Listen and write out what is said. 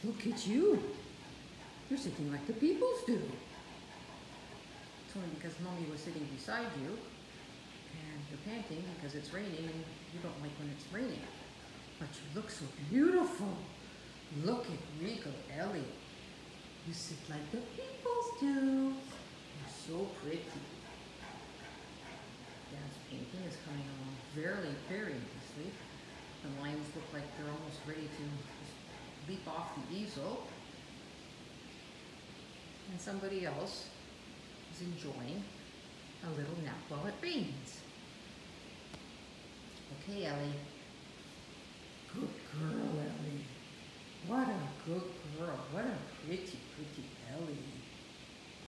Look at you. You're sitting like the peoples do. It's only because Mommy was sitting beside you and you're panting because it's raining and you don't like when it's raining. But you look so beautiful. Look at Rico, Ellie. You sit like the peoples do. You're so pretty. Dad's painting is coming along very nicely. The lines look like they're almost ready to leap off the easel. And somebody else is enjoying a little nap while it rains. Okay, Ellie. Good girl, Ellie. What a good girl. What a pretty Ellie.